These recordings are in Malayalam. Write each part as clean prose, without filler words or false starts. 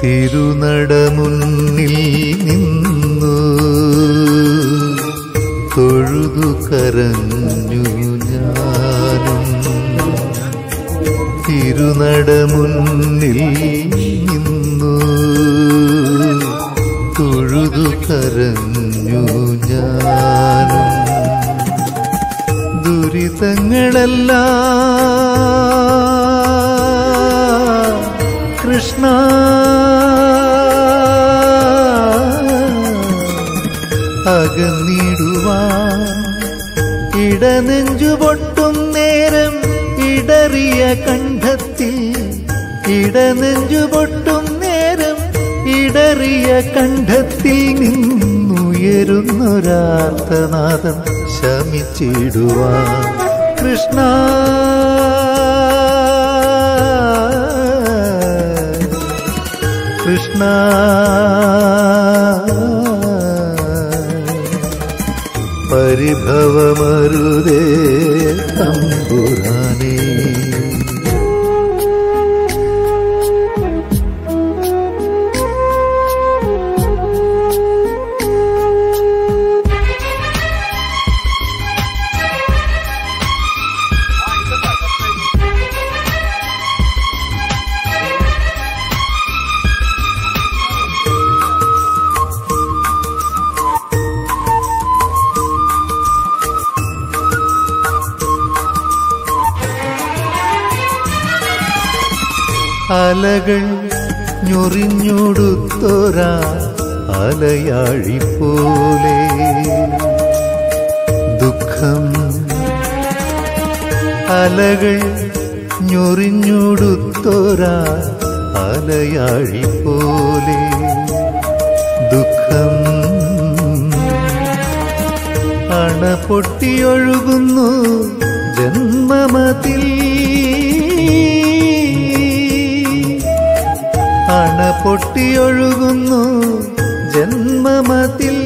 തിരുനടമുന്നിൽ നിന്നു തൊഴുതു കരഞ്ഞു ഞാനും. തിരുനടമുന്നിൽ നിന്നു തൊഴുതു കരഞ്ഞു ഞാനും. ദുരിതങ്ങളെല്ലാം കൃഷ്ണ അകന്നിടുവാൻ ഇടനെഞ്ചു പൊട്ടും നേരം ഇടറിയ കണ്ഠത്തിൽ. ഇടനെഞ്ചു പൊട്ടും നേരം ഇടറിയ കണ്ഠത്തിൽ നിന്നുയരുന്നൊരാർത്തനാദം ശമിച്ചിടുവാൻ. കൃഷ്ണ കൃഷ്ണ പരിഭവമരുതേ തമ്പുരാനേ. അലകൾ ഞൊറിഞ്ഞൊടുത്തൊരാ അലയാഴി പോലെ ദുഃഖം. അലകൾ ഞൊറിഞ്ഞൊടുത്തൊരാ അലയാഴി പോലെ ദുഃഖം. അണ പൊട്ടിയൊഴുകുന്നു ജന്മമതിൽ. അണ പൊട്ടിയൊഴുകുന്നു ജന്മമതിൽ.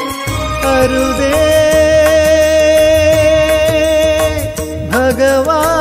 അരുതേ ഭഗവാൻ